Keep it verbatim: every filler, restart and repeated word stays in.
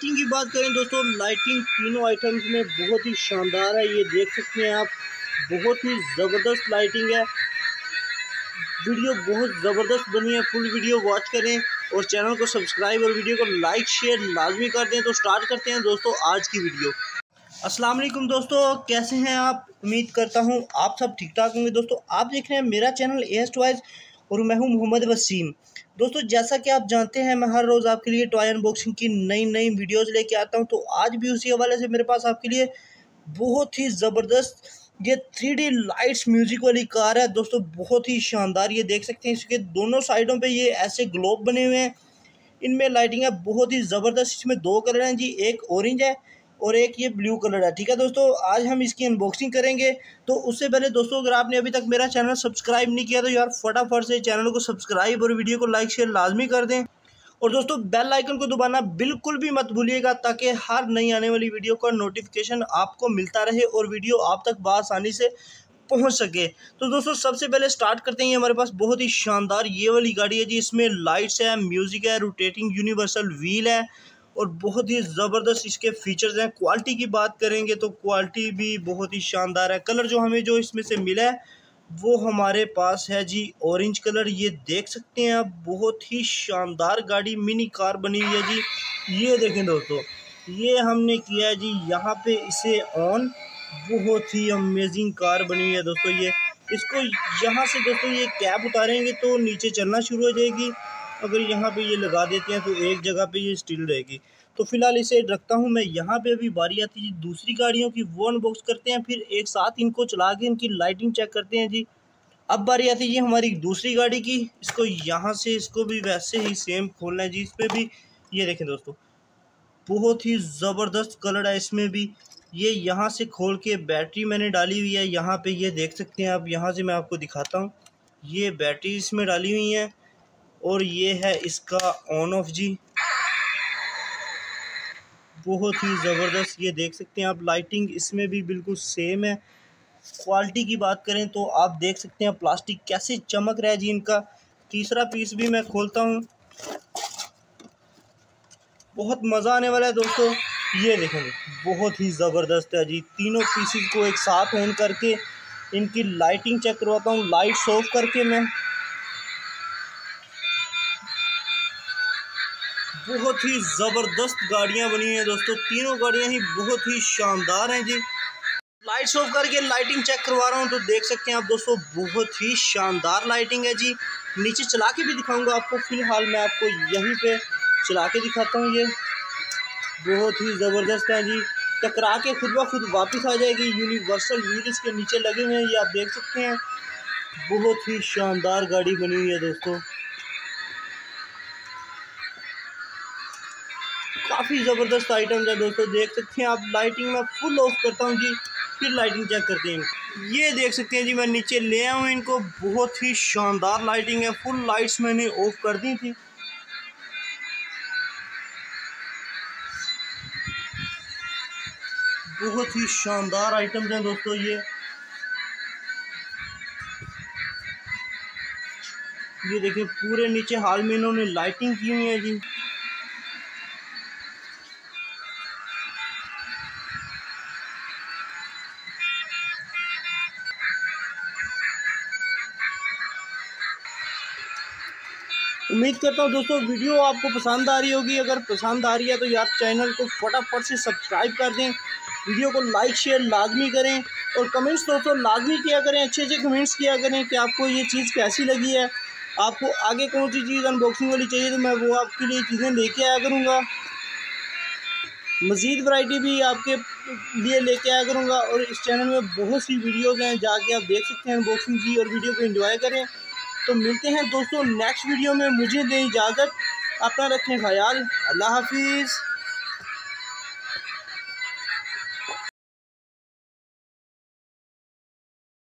Lighting की बात करें दोस्तों, लाइटिंग तीनों आइटम्स में बहुत ही शानदार है। ये देख सकते हैं आप, बहुत ही ज़बरदस्त लाइटिंग है। वीडियो बहुत ज़बरदस्त बनी है, फुल वीडियो वॉच करें और चैनल को सब्सक्राइब और वीडियो को लाइक शेयर लाजमी कर दें। तो स्टार्ट करते हैं दोस्तों आज की वीडियो। अस्सलाम वालेकुम दोस्तों, कैसे हैं आप? उम्मीद करता हूं आप सब ठीक ठाक होंगे। दोस्तों आप देख रहे हैं मेरा चैनल ए एस टॉयज़ और मैं हूं मोहम्मद वसीम। दोस्तों जैसा कि आप जानते हैं, मैं हर रोज़ आपके लिए टॉय अनबॉक्सिंग की नई नई वीडियोस लेके आता हूं। तो आज भी उसी हवाले से मेरे पास आपके लिए बहुत ही ज़बरदस्त ये थ्री डी लाइट्स म्यूज़िक वाली कार है। दोस्तों बहुत ही शानदार, ये देख सकते हैं इसके दोनों साइडों पे ये ऐसे ग्लोब बने हुए हैं, इनमें लाइटिंग है बहुत ही ज़बरदस्त। इसमें दो कलर हैं जी, एक ऑरेंज है और एक ये ब्लू कलर है। ठीक है दोस्तों, आज हम इसकी अनबॉक्सिंग करेंगे। तो उससे पहले दोस्तों, अगर आपने अभी तक मेरा चैनल सब्सक्राइब नहीं किया तो यार फटाफट से चैनल को सब्सक्राइब और वीडियो को लाइक शेयर लाजमी कर दें। और दोस्तों बेल आइकन को दबाना बिल्कुल भी मत भूलिएगा, ताकि हर नई आने वाली वीडियो का नोटिफिकेशन आपको मिलता रहे और वीडियो आप तक बआसानी से पहुंच सके। तो दोस्तों सबसे पहले स्टार्ट करते हैं। हमारे पास बहुत ही शानदार ये वाली गाड़ी है जी, इसमें लाइट्स है, म्यूज़िक है, रोटेटिंग यूनिवर्सल व्हील है और बहुत ही ज़बरदस्त इसके फीचर्स हैं। क्वालिटी की बात करेंगे तो क्वालिटी भी बहुत ही शानदार है। कलर जो हमें जो इसमें से मिला है वो हमारे पास है जी ऑरेंज कलर। ये देख सकते हैं आप, बहुत ही शानदार गाड़ी मिनी कार बनी हुई है जी। ये देखें दोस्तों, ये हमने किया है जी यहाँ पे इसे ऑन। बहुत ही अमेजिंग कार बनी हुई है दोस्तों। ये इसको यहाँ से दोस्तों ये कैप उतारेंगे तो नीचे चलना शुरू हो जाएगी। अगर यहाँ पे ये लगा देते हैं तो एक जगह पे ये स्टिल रहेगी। तो फिलहाल इसे रखता हूँ मैं यहाँ पे। अभी बारी आती है दूसरी गाड़ियों की, वो अनबॉक्स करते हैं, फिर एक साथ इनको चला के इनकी लाइटिंग चेक करते हैं जी। अब बारी आती है हमारी दूसरी गाड़ी की। इसको यहाँ से इसको भी वैसे ही सेम खोलना है जी। इस पर भी ये देखें दोस्तों, बहुत ही ज़बरदस्त कलर है इसमें भी। ये यहाँ से खोल के बैटरी मैंने डाली हुई है यहाँ पे, ये देख सकते हैं आप। यहाँ से मैं आपको दिखाता हूँ, ये बैटरी इसमें डाली हुई है और ये है इसका ऑन ऑफ जी। बहुत ही ज़बरदस्त, ये देख सकते हैं आप। लाइटिंग इसमें भी बिल्कुल सेम है। क्वालिटी की बात करें तो आप देख सकते हैं प्लास्टिक कैसे चमक रहा है जी इनका। तीसरा पीस भी मैं खोलता हूँ, बहुत मज़ा आने वाला है दोस्तों। ये देखेंगे, बहुत ही ज़बरदस्त है जी। तीनों पीसेस को एक साथ ऑन करके इनकी लाइटिंग चेक करवाता हूँ, लाइट्स ऑफ करके मैं। बहुत ही ज़बरदस्त गाड़ियाँ बनी हुई हैं दोस्तों, तीनों गाड़ियाँ ही बहुत ही शानदार हैं जी। लाइट्स ऑफ करके लाइटिंग चेक करवा रहा हूँ तो देख सकते हैं आप दोस्तों, बहुत ही शानदार लाइटिंग है जी। नीचे चला के भी दिखाऊंगा आपको, फिलहाल मैं आपको यहीं पे चला के दिखाता हूँ। ये बहुत ही ज़बरदस्त है जी, टकरा के खुद ब खुद वापस आ जाएगी। यूनिवर्सल व्हील इसके नीचे लगे हुए हैं, ये आप देख सकते हैं। बहुत ही शानदार गाड़ी बनी हुई है दोस्तों, काफ़ी ज़बरदस्त आइटम है दोस्तों। देख सकते हैं आप, लाइटिंग में फुल ऑफ करता हूँ जी, फिर लाइटिंग चेक करते हैं। ये देख सकते हैं जी, मैं नीचे ले आया हूँ इनको। बहुत ही शानदार लाइटिंग है, फुल लाइट्स मैंने ऑफ कर दी थी। बहुत ही शानदार आइटम्स हैं दोस्तों ये। ये देखिए, पूरे नीचे हाल में इन्होंने लाइटिंग की हुई है जी। उम्मीद करता हूँ दोस्तों वीडियो आपको पसंद आ रही होगी। अगर पसंद आ रही है तो यार चैनल को फटाफट से सब्सक्राइब कर दें, वीडियो को लाइक शेयर लाजमी करें और कमेंट्स दोस्तों लाजमी किया करें। अच्छे अच्छे कमेंट्स किया करें कि आपको ये चीज़ कैसी लगी है, आपको आगे कौन सी चीज़ अनबॉक्सिंग वाली चाहिए तो मैं वो आपके लिए चीज़ें लेके आया करूँगा। मज़ीद वैरायटी भी आपके लिए लेके आया करूँगा। और इस चैनल में बहुत सी वीडियोज़ हैं, जाके आप देख सकते हैं अनबॉक्सिंग की और वीडियो को एंजॉय करें। तो मिलते हैं दोस्तों नेक्स्ट वीडियो में, मुझे दें इजाज़त, अपना रखें ख्याल, अल्लाह हाफिज़।